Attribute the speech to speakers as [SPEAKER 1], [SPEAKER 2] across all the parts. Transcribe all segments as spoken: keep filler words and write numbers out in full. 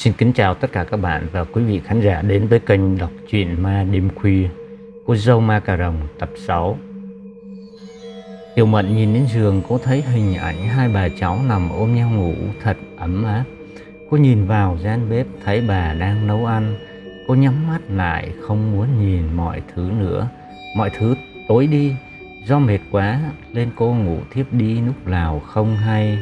[SPEAKER 1] Xin kính chào tất cả các bạn và quý vị khán giả đến với kênh đọc truyện ma đêm khuya. Cô dâu ma cà rồng tập sáu. Tiểu Mận nhìn đến giường, cô thấy hình ảnh hai bà cháu nằm ôm nhau ngủ thật ấm áp. Cô nhìn vào gian bếp thấy bà đang nấu ăn. Cô nhắm mắt lại không muốn nhìn mọi thứ nữa. Mọi thứ tối đi. Do mệt quá nên cô ngủ thiếp đi lúc nào không hay.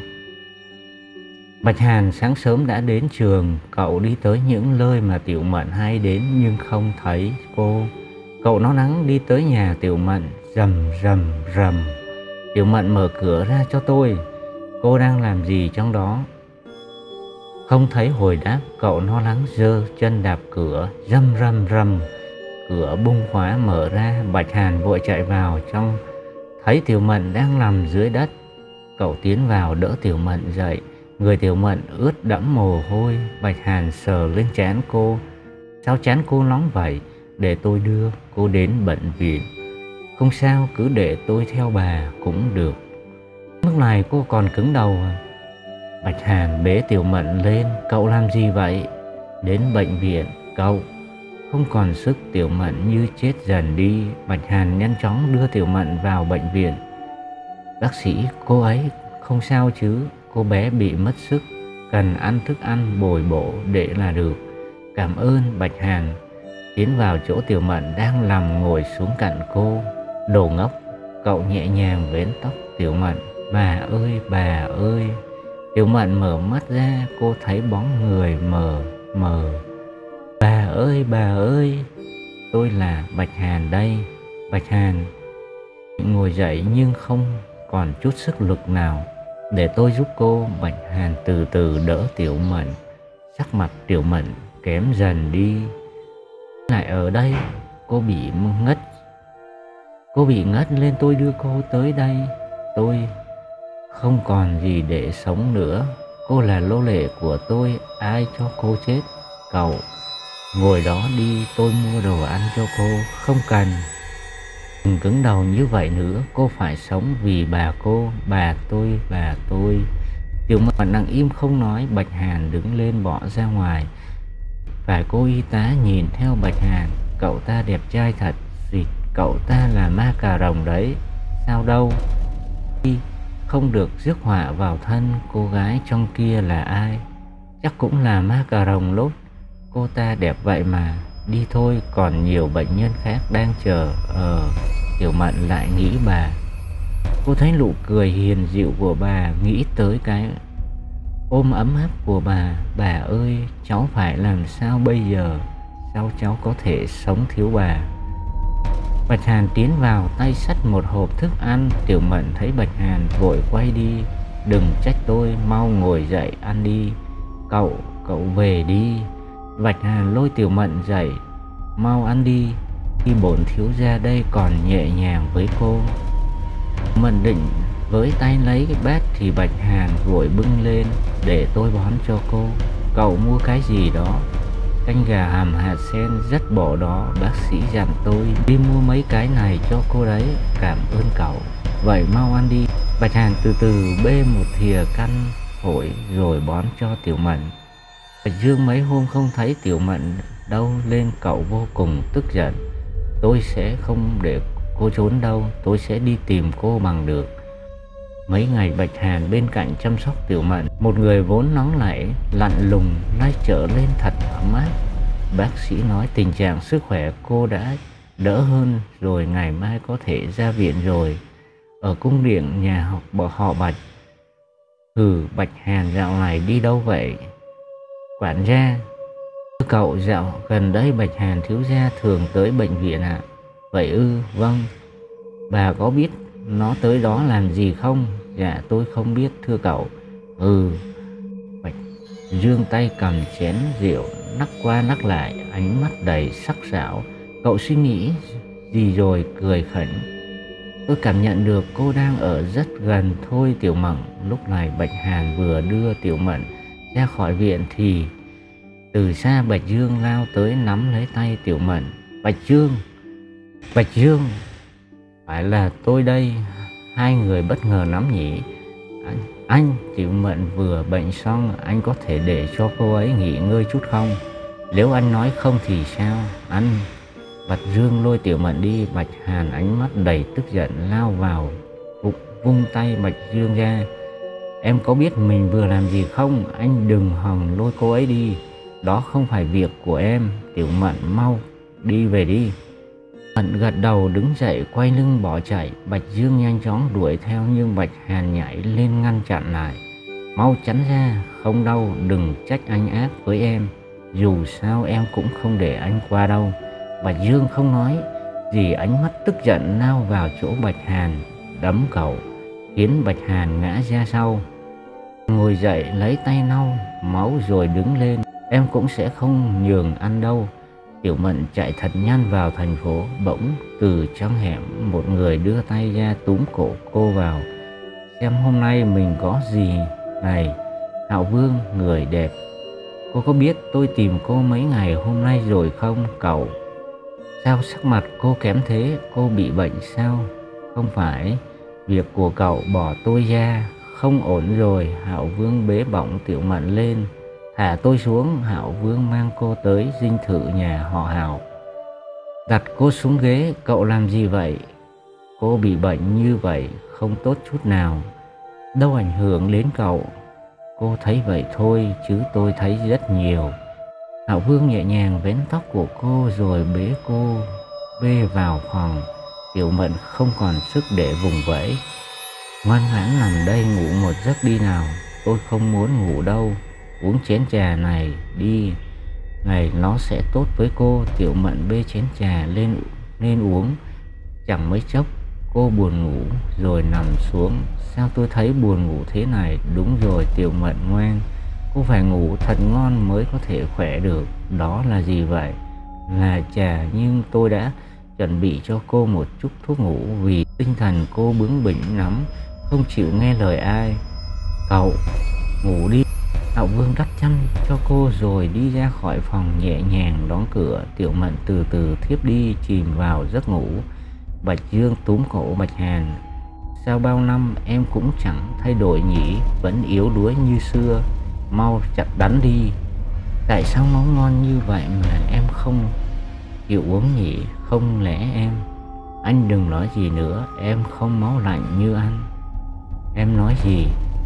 [SPEAKER 1] Bạch Hàn sáng sớm đã đến trường. Cậu đi tới những nơi mà Tiểu Mận hay đến nhưng không thấy cô. Cậu nó nắng đi tới nhà Tiểu Mận, rầm rầm rầm. Tiểu Mận mở cửa ra cho tôi. Cô đang làm gì trong đó? Không thấy hồi đáp, cậu nó lắng giơ chân đạp cửa, rầm rầm rầm. Cửa bung khóa mở ra. Bạch Hàn vội chạy vào trong, thấy Tiểu Mận đang nằm dưới đất. Cậu tiến vào đỡ Tiểu Mận dậy. Người Tiểu Mận ướt đẫm mồ hôi. Bạch Hàn sờ lên trán cô. Sao trán cô nóng vậy? Để tôi đưa cô đến bệnh viện. Không sao, cứ để tôi theo bà cũng được. Lúc này cô còn cứng đầu à? Bạch Hàn bế Tiểu Mận lên. Cậu làm gì vậy? Đến bệnh viện. Cậu không còn sức. Tiểu Mận như chết dần đi. Bạch Hàn nhanh chóng đưa Tiểu Mận vào bệnh viện. Bác sĩ, cô ấy không sao chứ? Cô bé bị mất sức, cần ăn thức ăn bồi bổ để là được. Cảm ơn. Bạch Hàn tiến vào chỗ Tiểu Mận đang nằm ngồi xuống cạnh cô. Đồ ngốc. Cậu nhẹ nhàng vén tóc Tiểu Mận. Bà ơi, bà ơi. Tiểu Mận mở mắt ra, cô thấy bóng người mờ mờ. Bà ơi, bà ơi. Tôi là Bạch Hàn đây. Bạch Hàn ngồi dậy nhưng không còn chút sức lực nào. Để tôi giúp cô. Bạch Hàn từ từ đỡ Tiểu Mận. Sắc mặt Tiểu Mận kém dần đi. Lại ở đây. Cô bị ngất. Cô bị ngất lên tôi đưa cô tới đây. Tôi không còn gì để sống nữa. Cô là nô lệ của tôi. Ai cho cô chết? Cậu ngồi đó đi. Tôi mua đồ ăn cho cô. Không cần. Đừng cứng đầu như vậy nữa. Cô phải sống vì bà cô. Bà tôi, bà tôi. Tiểu Mận đang im không nói. Bạch Hàn đứng lên bỏ ra ngoài. Vài cô y tá nhìn theo Bạch Hàn. Cậu ta đẹp trai thật. Gì? Cậu ta là ma cà rồng đấy. Sao đâu? Không được rước họa vào thân. Cô gái trong kia là ai? Chắc cũng là ma cà rồng lốt. Cô ta đẹp vậy mà. Đi thôi, còn nhiều bệnh nhân khác đang chờ. Ờ Tiểu Mận lại nghĩ bà. Cô thấy nụ cười hiền dịu của bà, nghĩ tới cái ôm ấm áp của bà. Bà ơi, cháu phải làm sao bây giờ? Sao cháu có thể sống thiếu bà? Bạch Hàn tiến vào, tay xách một hộp thức ăn. Tiểu Mận thấy Bạch Hàn vội quay đi. Đừng trách tôi, mau ngồi dậy ăn đi. Cậu, cậu về đi. Bạch Hàn lôi Tiểu Mận dậy. Mau ăn đi. Khi bổn thiếu gia đây còn nhẹ nhàng với cô. Mận định với tay lấy cái bát thì Bạch Hàn vội bưng lên. Để tôi bón cho cô. Cậu mua cái gì đó? Canh gà hầm hạt sen rất bổ đó. Bác sĩ dặn tôi đi mua mấy cái này cho cô đấy. Cảm ơn cậu. Vậy mau ăn đi. Bạch Hàn từ từ bê một thìa canh phổi rồi bón cho Tiểu Mận. Bạch Dương mấy hôm không thấy Tiểu Mận đâu lên cậu vô cùng tức giận. Tôi sẽ không để cô trốn đâu. Tôi sẽ đi tìm cô bằng được. Mấy ngày Bạch Hàn bên cạnh chăm sóc Tiểu Mận. Một người vốn nóng nảy, lạnh lùng nay trở lên thật ấm áp. Bác sĩ nói tình trạng sức khỏe cô đã đỡ hơn rồi, ngày mai có thể ra viện rồi. Ở cung điện nhà học bỏ họ Bạch. Ừ, Bạch Hàn dạo này đi đâu vậy? Quản gia. Cậu dạo gần đây Bạch Hàn thiếu gia thường tới bệnh viện ạ. À? Vậy ư? Vâng. Bà có biết nó tới đó làm gì không? Dạ tôi không biết thưa cậu. Ừ. Bạch Dương tay cầm chén rượu nắc qua nắc lại, ánh mắt đầy sắc sảo. Cậu suy nghĩ gì rồi? Cười khẩn. Tôi cảm nhận được cô đang ở rất gần thôi Tiểu Mận. Lúc này Bạch Hàn vừa đưa Tiểu Mận ra khỏi viện thì từ xa Bạch Dương lao tới nắm lấy tay Tiểu Mận. Bạch Dương, Bạch Dương, phải là tôi đây. Hai người bất ngờ nắm nhỉ. Anh, Anh, Tiểu Mận vừa bệnh xong, anh có thể để cho cô ấy nghỉ ngơi chút không? Nếu anh nói không thì sao? Anh... Bạch Dương lôi Tiểu Mận đi. Bạch Hàn ánh mắt đầy tức giận lao vào, vung tay Bạch Dương ra. Em có biết mình vừa làm gì không? Anh đừng hòng lôi cô ấy đi. Đó không phải việc của em. Tiểu Mận mau đi về đi. Mận gật đầu đứng dậy quay lưng bỏ chạy. Bạch Dương nhanh chóng đuổi theo nhưng Bạch Hàn nhảy lên ngăn chặn lại. Mau tránh ra, không đâu, đừng trách anh ác với em. Dù sao em cũng không để anh qua đâu. Bạch Dương không nói gì, ánh mắt tức giận lao vào chỗ Bạch Hàn, đấm cậu, khiến Bạch Hàn ngã ra sau. Ngồi dậy lấy tay lau máu rồi đứng lên. Em cũng sẽ không nhường anh đâu. Tiểu Mận chạy thật nhanh vào thành phố. Bỗng từ trong hẻm một người đưa tay ra túm cổ cô vào. Xem hôm nay mình có gì này. Hạo Vương, người đẹp, cô có biết tôi tìm cô mấy ngày hôm nay rồi không cậu? Sao sắc mặt cô kém thế? Cô bị bệnh sao? Không phải, việc của cậu bỏ tôi ra. Không ổn rồi. Hạo Vương bế bổng Tiểu Mận lên. Thả tôi xuống. Hạo Vương mang cô tới dinh thự nhà họ Hạo, đặt cô xuống ghế. Cậu làm gì vậy? Cô bị bệnh như vậy không tốt chút nào. Đâu ảnh hưởng đến cậu. Cô thấy vậy thôi chứ tôi thấy rất nhiều. Hạo Vương nhẹ nhàng vén tóc của cô rồi bế cô bê vào phòng. Tiểu Mận không còn sức để vùng vẫy. Ngoan ngoãn nằm đây ngủ một giấc đi nào. Tôi không muốn ngủ đâu. Uống chén trà này đi, này nó sẽ tốt với cô. Tiểu Mận bê chén trà lên lên uống. Chẳng mấy chốc cô buồn ngủ rồi nằm xuống. Sao tôi thấy buồn ngủ thế này? Đúng rồi Tiểu Mận ngoan, cô phải ngủ thật ngon mới có thể khỏe được. Đó là gì vậy? Là trà, nhưng tôi đã chuẩn bị cho cô một chút thuốc ngủ vì tinh thần cô bướng bỉnh lắm, không chịu nghe lời ai. Cậu ngủ đi. Hạo Vương đắp chăn cho cô rồi đi ra khỏi phòng nhẹ nhàng đóng cửa. Tiểu Mận từ từ thiếp đi chìm vào giấc ngủ. Bạch Dương túm cổ Bạch Hàn. Sao bao năm em cũng chẳng thay đổi nhỉ? Vẫn yếu đuối như xưa. Mau chặt đánh đi. Tại sao máu ngon như vậy mà em không chịu uống nhỉ? Không lẽ em... Anh đừng nói gì nữa. Em không máu lạnh như anh. Em nói gì?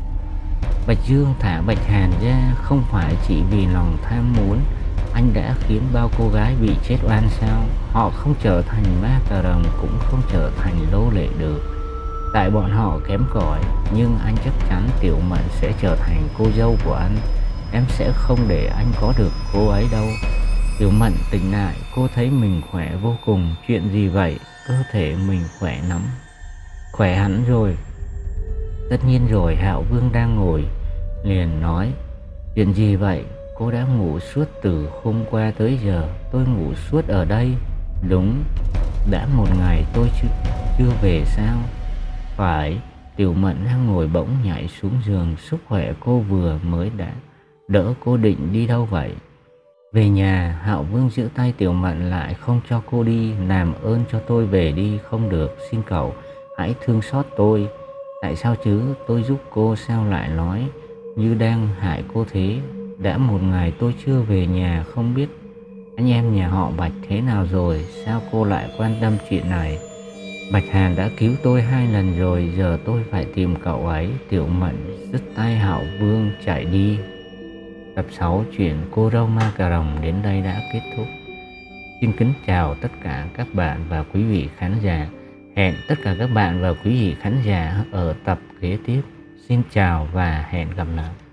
[SPEAKER 1] Bạch Dương thả Bạch Hàn ra. Không phải chỉ vì lòng tham muốn. Anh đã khiến bao cô gái bị chết oan sao? Họ không trở thành ma cà rồng, cũng không trở thành nô lệ được. Tại bọn họ kém cỏi. Nhưng anh chắc chắn Tiểu Mận sẽ trở thành cô dâu của anh. Em sẽ không để anh có được cô ấy đâu. Tiểu Mận tỉnh lại. Cô thấy mình khỏe vô cùng. Chuyện gì vậy? Cơ thể mình khỏe lắm. Khỏe hẳn rồi. Tất nhiên rồi. Hạo Vương đang ngồi liền nói. Chuyện gì vậy? Cô đã ngủ suốt từ hôm qua tới giờ. Tôi ngủ suốt ở đây. Đúng. Đã một ngày tôi chưa, chưa về sao? Phải. Tiểu Mận đang ngồi bỗng nhảy xuống giường. Sức khỏe cô vừa mới đã đỡ. Cô định đi đâu vậy? Về nhà. Hạo Vương giữ tay Tiểu Mận lại không cho cô đi. Làm ơn cho tôi về đi. Không được, xin cậu hãy thương xót tôi. Tại sao chứ? Tôi giúp cô sao lại nói như đang hại cô thế? Đã một ngày tôi chưa về nhà. Không biết anh em nhà họ Bạch thế nào rồi? Sao cô lại quan tâm chuyện này? Bạch Hàn đã cứu tôi hai lần rồi. Giờ tôi phải tìm cậu ấy. Tiểu Mận dứt tay Hạo Vương chạy đi. Tập sáu chuyện Cô Dâu Ma Cà Rồng đến đây đã kết thúc. Xin kính chào tất cả các bạn và quý vị khán giả. Hẹn tất cả các bạn và quý vị khán giả ở tập kế tiếp. Xin chào và hẹn gặp lại.